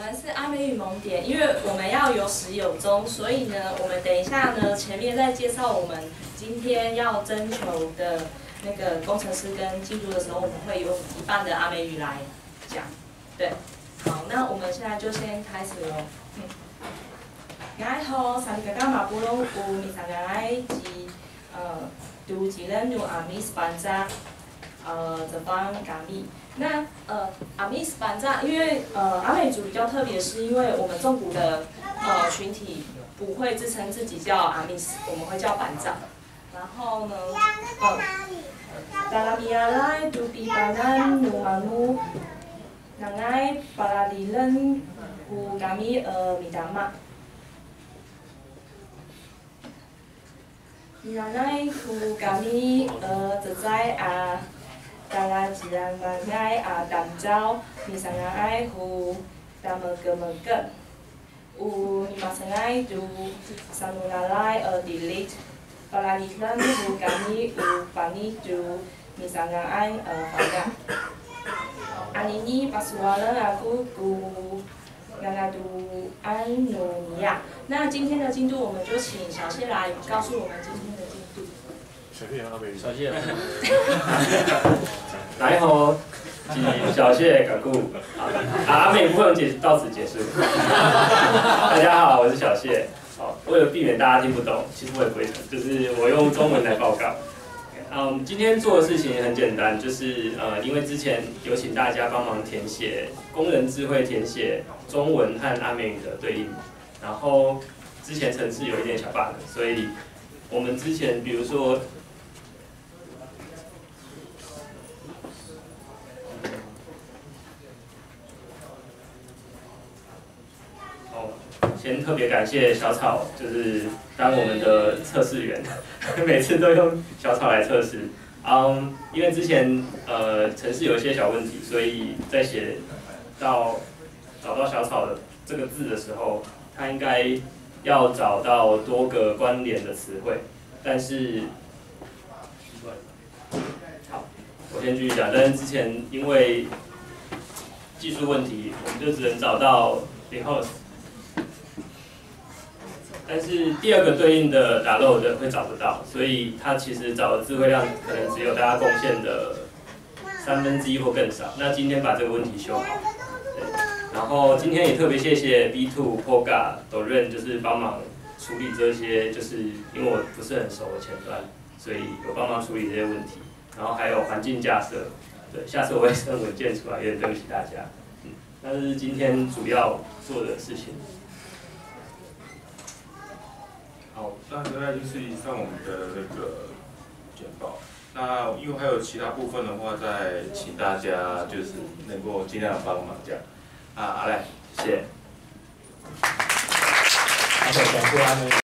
们是阿美语萌点，因为我们要有始有终，所以呢，我们等一下呢，前面在介绍我们今天要征求的那个工程师跟进度的时候，我们会用一半的阿美语来讲。对，好，那我们现在就先开始喽。我好，三个嘛不拢有，咪三个读一人有阿米斯班扎，这帮咖米。那阿米斯班扎，因为阿美族比较特别，是因为我们纵谷的群体不会自称自己叫阿米斯，我们会叫班扎。然后呢，达拉比亚来杜比巴南努马努，那爱巴拉里人古咖米米达玛。Nanay ku kami tezai dalam jiran bangai damjau misangai ku damegem-megem mimasangai du sanunalai delete palalitan ku kami pani du misangai pada anini pasualan aku ku安努尼亚。那今天的进度，我们就请小谢来告诉我们今天的进度。 小谢阿美语。 小谢。来吼，小谢嘎固。阿美部分到此结束。大家好，我是小谢。好，为了避免大家听不懂，其实我也不会讲，就是我用中文来报告。今天做的事情很简单，就是因为之前有请大家帮忙填写工人智慧填写中文和阿美语的对应，然后之前程式有一点小 bug， 所以我们之前比如说，先特别感谢小草，就是当我们的测试员，每次都用小草来测试。因为之前程式有一些小问题，所以在找到小草的这个字的时候，它应该要找到多个关联的词汇，但是，好，我先继续讲。但是之前因为技术问题，我们就只能找到 because。但是第二个对应的打漏的会找不到，所以它其实找的智慧量可能只有大家贡献的1/3或更少。那今天把这个问题修好，对。然后今天也特别谢谢 B2、Poga、Doren 就是帮忙处理这些，就是因为我不是很熟的前端，所以有帮忙处理这些问题。然后还有环境架设，对，下次我会生文件出来，有点对不起大家。那这是今天主要做的事情。 好，那大概就是以上我们的那个简报。那因为还有其他部分的话，再请大家就是能够尽量帮忙这样。好嘞，谢谢。 好，感谢阿美。